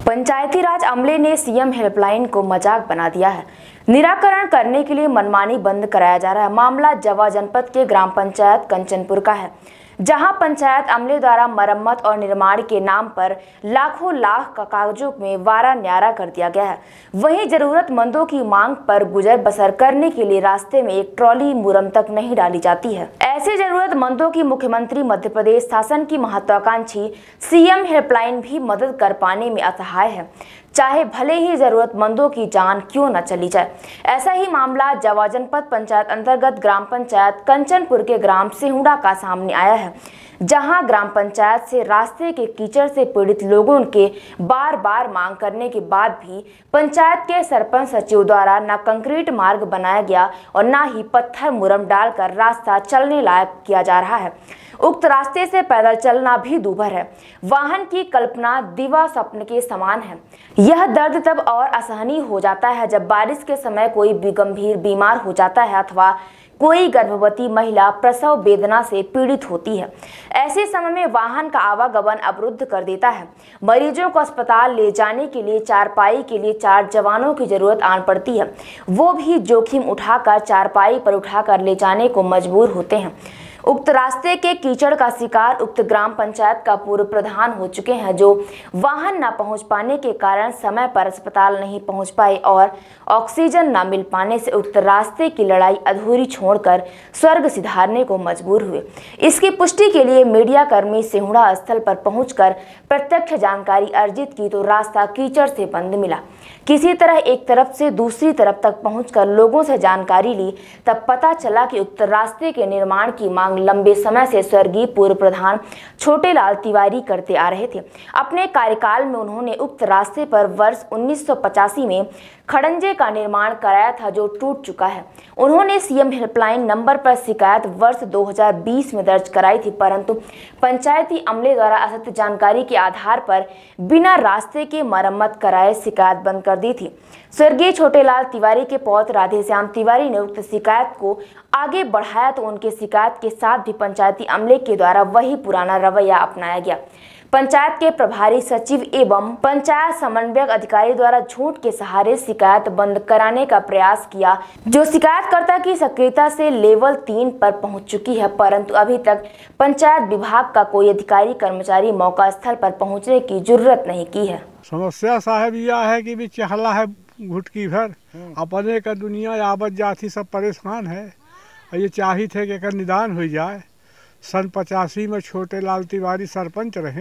पंचायती राज अमले ने CM helpline को मजाक बना दिया है। निराकरण करने के लिए मनमानी बंद कराया जा रहा है। मामला जवा जनपद के ग्राम पंचायत कंचनपुर का है, जहां पंचायत अमले द्वारा मरम्मत और निर्माण के नाम पर लाखों लाख का कागजों में वारा न्यारा कर दिया गया है। वहीं जरूरतमंदों की मांग पर गुजर बसर करने के लिए रास्ते में एक ट्रॉली मुरम तक नहीं डाली जाती है। ऐसे जरूरतमंदों की मुख्यमंत्री मध्य प्रदेश शासन की महत्वाकांक्षी सीएम हेल्पलाइन भी मदद कर पाने में असहाय है, चाहे भले ही जरूरतमंदों की जान क्यों न चली जाए। ऐसा ही मामला जवा जनपद पंचायत अंतर्गत ग्राम पंचायत कंचनपुर के ग्राम सिहुड़ा का सामने आया है, जहां ग्राम पंचायत से रास्ते के कीचड़ से पीड़ित लोगों के बार बार मांग करने के बाद भी पंचायत के सरपंच सचिव द्वारा न कंक्रीट मार्ग बनाया गया और न ही पत्थर मुरम डालकर रास्ता चलने लायक किया जा रहा है। उक्त रास्ते से पैदल चलना भी दूभर है। वाहन की कल्पना दिवा स्वप्न के समान है। यह दर्द तब और असहनीय हो जाता है जब बारिश के समय कोई भी गंभीर बीमार हो जाता है अथवा कोई गर्भवती महिला प्रसव वेदना से पीड़ित होती है। ऐसे समय में वाहन का आवागमन अवरुद्ध कर देता है। मरीजों को अस्पताल ले जाने के लिए चारपाई के लिए 4 जवानों की जरूरत आन पड़ती है। वो भी जोखिम उठाकर चारपाई पर उठाकर ले जाने को मजबूर होते हैं। उक्त रास्ते के कीचड़ का शिकार उक्त ग्राम पंचायत का पूर्व प्रधान हो चुके हैं, जो वाहन न पहुंच पाने के कारण समय पर अस्पताल नहीं पहुंच पाए और ऑक्सीजन न मिल पाने से उक्त रास्ते की लड़ाई अधूरी छोड़कर स्वर्ग सिधारने को मजबूर हुए। इसकी पुष्टि के लिए मीडिया कर्मी सिहुड़ा स्थल पर पहुंचकर प्रत्यक्ष जानकारी अर्जित की तो रास्ता कीचड़ से बंद मिला। किसी तरह एक तरफ से दूसरी तरफ तक पहुंचकर लोगों से जानकारी ली, तब पता चला कि उक्त रास्ते के निर्माण की मांग लंबे समय से स्वर्गीय पूर्व प्रधान छोटेलाल तिवारी करते आ रहे थे। अपने कार्यकाल में उन्होंने उक्त रास्ते पर वर्ष 1985 में खड़ंजे का निर्माण कराया था, जो टूट चुका है। उन्होंने सीएम हेल्पलाइन नंबर पर शिकायत वर्ष 2020 में दर्ज कराई थी, परंतु पंचायती अमले द्वारा असत्य जानकारी के आधार पर बिना रास्ते के मरम्मत कराए शिकायत बंद कर दी थी। स्वर्गीय छोटेलाल तिवारी के पौत्र राधेश्याम तिवारी ने उक्त शिकायत को आगे बढ़ाया तो उनके शिकायत के साथ भी पंचायती अमले के द्वारा वही पुराना रवैया अपनाया गया। पंचायत के प्रभारी सचिव एवं पंचायत समन्वयक अधिकारी द्वारा झूठ के सहारे शिकायत बंद कराने का प्रयास किया, जो शिकायतकर्ता की सक्रियता से लेवल 3 पर पहुंच चुकी है, परंतु अभी तक पंचायत विभाग का कोई अधिकारी कर्मचारी मौका स्थल पर पहुंचने की जरूरत नहीं की है। समस्या साहब यह है कि भी चहला है घुटकी भर अपने का दुनिया आवत जाती सब परेशान है। ये चाही थे कि निदान हो जाए। सन 85 में छोटेलाल तिवारी सरपंच रहे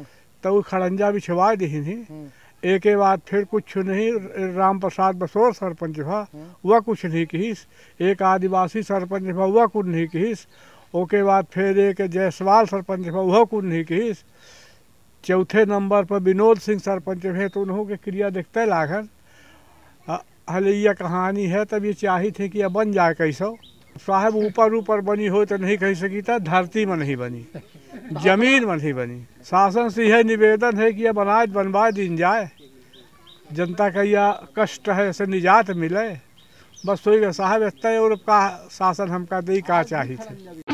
तो खड़ंजा बिछवा दी थी। एक के बाद फिर कुछ नहीं, राम प्रसाद बसोर सरपंच भा वह कुछ नहीं कहीस। एक आदिवासी सरपंच भा वह कुछ नहीं कहीस। ओके बाद फिर एक जायसवाल सरपंच भा वह कुछ नहीं कहीस। चौथे नंबर पर विनोद सिंह सरपंच है तो उन्हों के क्रिया देखते लागन हल यह कहानी है। तब ये चाही थे कि यह बन जाए कैसो साहब। ऊपर बनी हो तो नहीं कह सकी था, धरती में नहीं बनी, जमीन में नहीं बनी। शासन से यह निवेदन है कि यह बनवा दी जाए, जनता का यह कष्ट है ऐसे निजात मिले। बस वही साहब इतना और का शासन हमका दे का चाहिए थे।